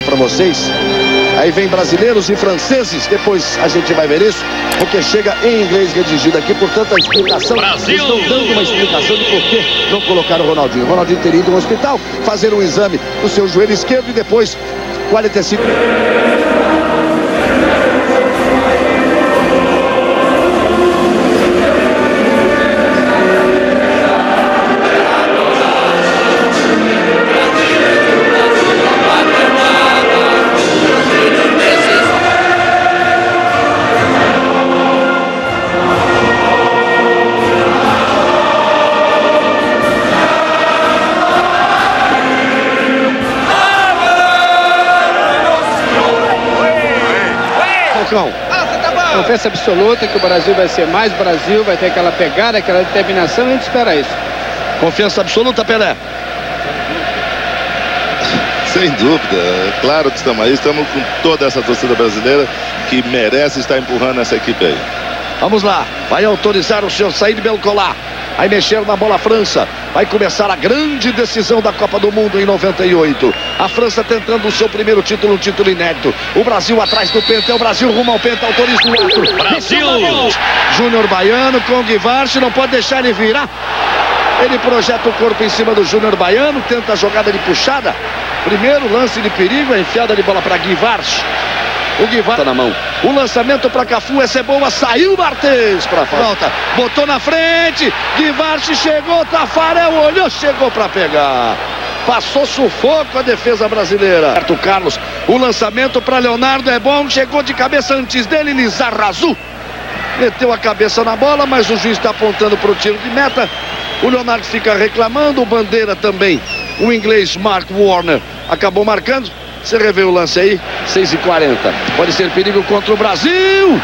para vocês. Aí vem brasileiros e franceses, depois a gente vai ver isso, porque chega em inglês redigido aqui, portanto a explicação, Brasil! estão dando uma explicação de por que não colocaram o Ronaldinho. O Ronaldinho teria ido ao hospital, fazer um exame do seu joelho esquerdo e depois 45... Confiança absoluta que o Brasil vai ser mais Brasil, vai ter aquela pegada, aquela determinação, e a gente espera isso. Confiança absoluta, Pelé. Sem dúvida, claro que estamos aí, estamos com toda essa torcida brasileira que merece estar empurrando essa equipe aí. Vamos lá, vai autorizar o senhor Said Belcola. Aí mexer na bola a França. Vai começar a grande decisão da Copa do Mundo em 98. A França tentando o seu primeiro título, um título inédito. O Brasil atrás do penta, é o Brasil rumo ao penta, autoriza o outro. Brasil! Júnior Baiano com Guivarc'h, não pode deixar ele virar. Ele projeta o corpo em cima do Júnior Baiano, tenta a jogada de puxada. Primeiro lance de perigo, a enfiada de bola para Guivarc'h. O Guivarc'h na mão. O lançamento para Cafu, essa é boa, saiu Barthez para falta. Botou na frente, Guivarc'h chegou, Tafarel olhou, chegou para pegar. Passou sufoco a defesa brasileira. Roberto Carlos, o lançamento para Leonardo é bom, chegou de cabeça antes dele, Lizarrazu. Meteu a cabeça na bola, mas o juiz está apontando para o tiro de meta. O Leonardo fica reclamando, o Bandeira também. O inglês Mark Warner acabou marcando. Você revê o lance aí, 6h40. Pode ser perigo contra o Brasil.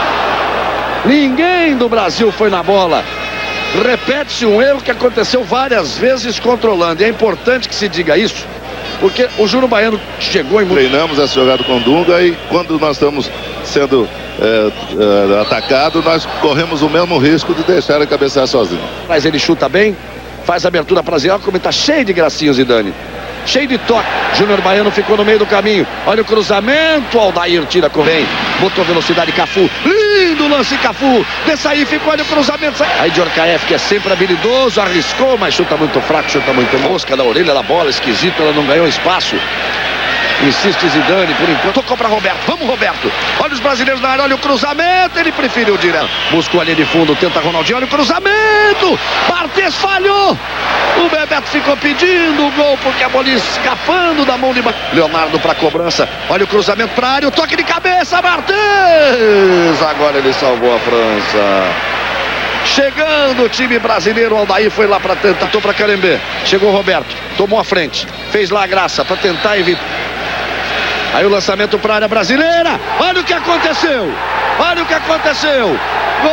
Ninguém do Brasil foi na bola. Repete-se um erro que aconteceu várias vezes contra a Holanda. É importante que se diga isso, porque o Júnior Baiano chegou em... Treinamos essa jogada com Dunga e quando nós estamos sendo atacados, nós corremos o mesmo risco de deixar ele cabeçar sozinho. Mas ele chuta bem, faz a abertura para Zidane, como está cheio de gracinhos, Zidane. Cheio de toque. Júnior Baiano ficou no meio do caminho. Olha o cruzamento. Aldair tira, correm. Botou velocidade, Cafu. Lindo lance, Cafu. Dessa aí ficou, olha o cruzamento. Aí Djorkaeff, que é sempre habilidoso, arriscou, mas chuta muito fraco, chuta muito mosca na orelha da bola. Esquisito, ela não ganhou espaço. Insiste Zidane por enquanto. Tocou para Roberto. Vamos, Roberto. Olha os brasileiros na área. Olha o cruzamento. Ele preferiu direto. Buscou a linha de fundo. Tenta Ronaldinho. Olha o cruzamento. Barthez falhou. O Bebeto ficou pedindo o gol porque a bola escapando da mão de Leonardo para cobrança. Olha o cruzamento para a área. O toque de cabeça. Barthez. Agora ele salvou a França. Chegando o time brasileiro, o Aldair foi lá para tentar, tô para Calembê. Chegou o Roberto, tomou a frente, fez lá a graça para tentar evitar. Aí o lançamento para a área brasileira. Olha o que aconteceu. Olha o que aconteceu. Gol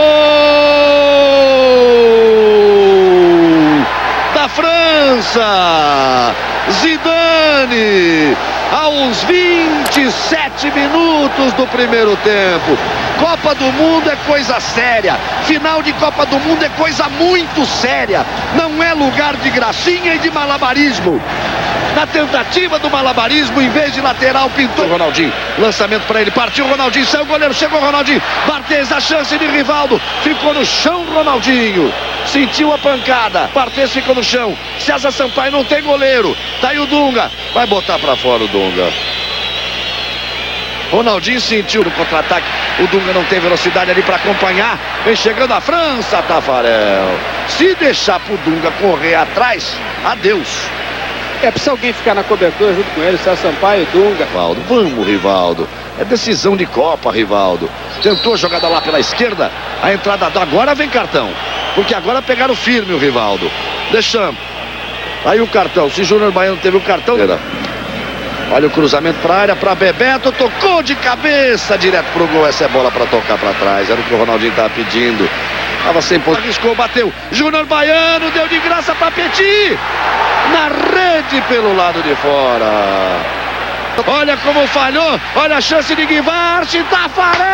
da França. Zidane. Aos 27 minutos do primeiro tempo. Copa do Mundo é coisa séria. Final de Copa do Mundo é coisa muito séria. Não é lugar de gracinha e de malabarismo. Na tentativa do malabarismo, em vez de lateral, pintou o Ronaldinho. Lançamento para ele, partiu o Ronaldinho, saiu o goleiro, chegou o Ronaldinho. Barthez, a chance de Rivaldo. Ficou no chão Ronaldinho. Sentiu a pancada. Barthez ficou no chão. César Sampaio não tem goleiro. Tá aí o Dunga. Vai botar para fora o Dunga. Ronaldinho sentiu no contra-ataque. O Dunga não tem velocidade ali para acompanhar. Vem chegando a França, Tafarel. Se deixar pro Dunga correr atrás, adeus. Precisa alguém ficar na cobertura junto com ele, César Sampaio e Dunga. Rivaldo, vamos, Rivaldo. É decisão de Copa, Rivaldo. Tentou a jogada lá pela esquerda. A entrada agora vem cartão. Porque agora pegaram firme o Rivaldo. Deixamos. Aí o cartão. Se Júnior Baiano teve o cartão. Olha o cruzamento para a área, para Bebeto. Tocou de cabeça direto pro gol. Essa é bola para tocar para trás. Era o que o Ronaldinho estava pedindo. Tava sem ponto. Arriscou, bateu. Júnior Baiano deu de graça para Petit. Na rede pelo lado de fora. Olha como falhou. Olha a chance de Guivarc'h. Tafarel.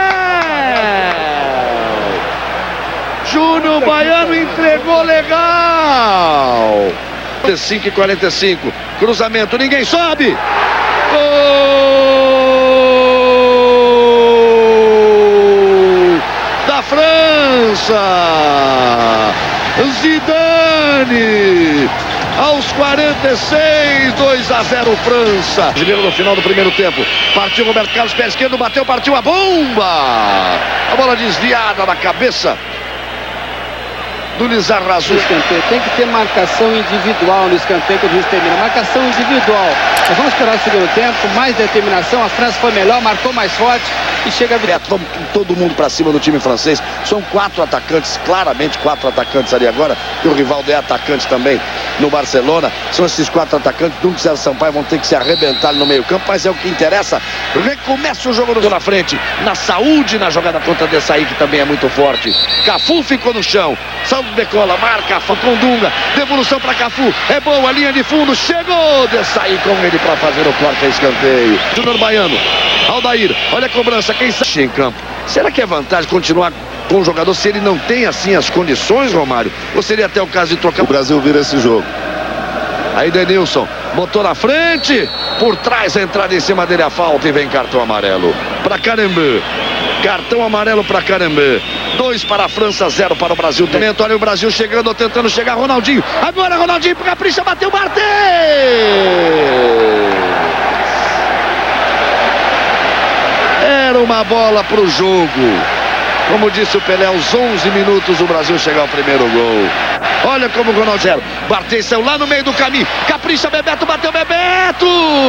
Júnior Baiano entregou legal. 45 e 45. Cruzamento. Ninguém sobe. Gol! França. Zidane. Aos 46, 2-0 França. Brasileiro no final do primeiro tempo. Partiu Roberto Carlos, pé esquerdo, bateu, partiu a bomba. A bola desviada na cabeça do Lizarrazu. Tem que ter marcação individual no escanteio que o juiz termina. Marcação individual. Nós vamos esperar o segundo tempo, mais determinação. A França foi melhor, marcou mais forte e chega a vitória. Vamos todo mundo para cima do time francês. São 4 atacantes, claramente 4 atacantes ali agora. E o Rivaldo é atacante também no Barcelona. São esses 4 atacantes. Dunga e Sampaio vão ter que se arrebentar no meio campo, mas é o que interessa. Recomeça o jogo na frente, na saúde, na jogada contra Desailly, que também é muito forte. Cafu ficou no chão. Saldo decola, marca com Dunga. Devolução para Cafu. É boa, linha de fundo. Chegou Desailly com ele para fazer o corte a escanteio. Júnior Baiano. Aldair, olha a cobrança. Quem sai em campo? Será que é vantagem continuar com o jogador se ele não tem assim as condições, Romário? Ou seria até o caso de trocar? O Brasil vira esse jogo. Aí Denilson botou na frente, por trás a entrada em cima dele, a falta, e vem cartão amarelo para Carambeu. Cartão amarelo para Carambeu. 2 para a França, 0 para o Brasil. Olha o Brasil chegando, tentando chegar. Ronaldinho. Agora Ronaldinho para Capricha, bateu, bateu. Era uma bola para o jogo. Como disse o Pelé, aos 11 minutos o Brasil chega ao primeiro gol. Olha como o Ronaldinho. Barthez saiu lá no meio do caminho. Capricha, Bebeto, bateu, Bebeto.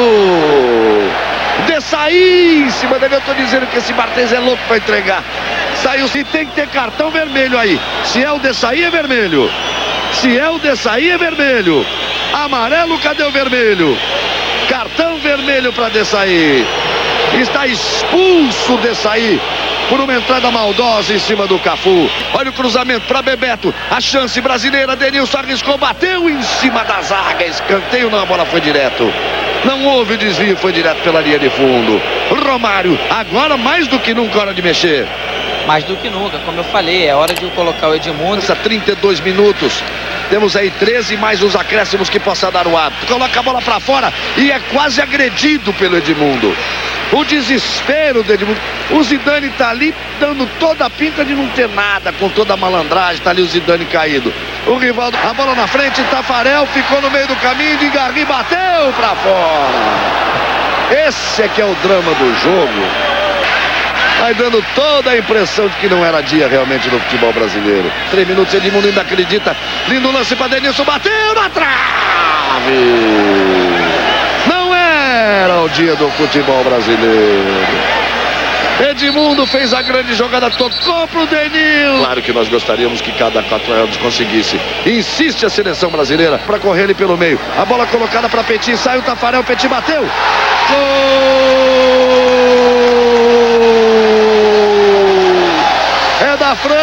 Desailly em cima dele. Eu tô dizendo que esse Barthez é louco para entregar. Saiu, se tem que ter cartão vermelho aí. Se é o Desailly, é vermelho. Se é o Desailly, é vermelho. Amarelo, cadê o vermelho? Cartão vermelho para Desailly. Está expulso Desailly por uma entrada maldosa em cima do Cafu. Olha o cruzamento para Bebeto. A chance brasileira. Denilson arriscou, bateu em cima da zaga. Escanteio, não, a bola foi direto. Não houve desvio, foi direto pela linha de fundo. Romário, agora mais do que nunca, hora de mexer. Mais do que nunca, como eu falei, é hora de colocar o Edmundo. 32 minutos. Temos aí 13 mais os acréscimos que possa dar o árbitro. Coloca a bola para fora e é quase agredido pelo Edmundo. O desespero do Edmundo. O Zidane tá ali dando toda a pinta de não ter nada, com toda a malandragem. Tá ali o Zidane caído. O Rivaldo, a bola na frente, Tafarel ficou no meio do caminho, de Garri bateu para fora. Esse é que é o drama do jogo. Vai dando toda a impressão de que não era dia realmente no futebol brasileiro. 3 minutos, Edmundo ainda acredita. Lindo lance para Denilson, bateu na trave. Não era o dia do futebol brasileiro. Edmundo fez a grande jogada, tocou pro Denilson. Claro que nós gostaríamos que cada 4 anos conseguisse. Insiste a seleção brasileira para correr ali pelo meio. A bola colocada para Petit, sai o Tafarel, Petit bateu. Gol! É da França,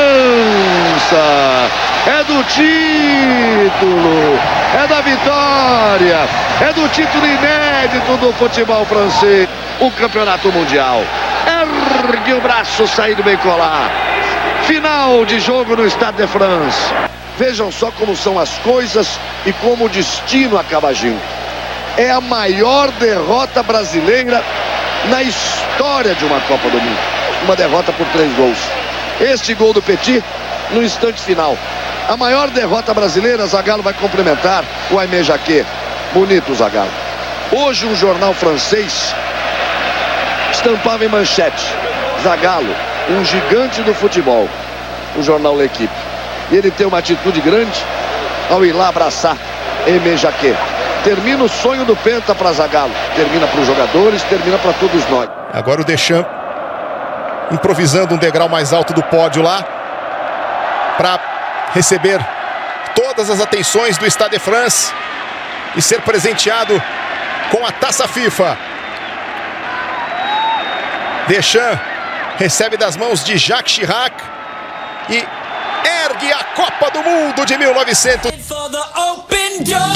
é do título, é da vitória, é do título inédito do futebol francês, o campeonato mundial. Ergue o braço, saído bem colar. Final de jogo no Stade de France. Vejam só como são as coisas e como o destino acaba agindo. É a maior derrota brasileira na história de uma Copa do Mundo. Uma derrota por 3 gols. Este gol do Petit no instante final. A maior derrota brasileira, Zagallo vai complementar o Aimé Jacquet. Bonito o Zagallo. Hoje um jornal francês estampava em manchete: Zagallo, um gigante do futebol. O jornal L'Equipe. E ele tem uma atitude grande ao ir lá abraçar Aimé Jacquet. Termina o sonho do Penta para Zagallo. Termina para os jogadores, termina para todos nós. Agora o Deschamps improvisando um degrau mais alto do pódio lá para receber todas as atenções do Stade de France e ser presenteado com a Taça FIFA. Deschamps recebe das mãos de Jacques Chirac e ergue a Copa do Mundo de 1900.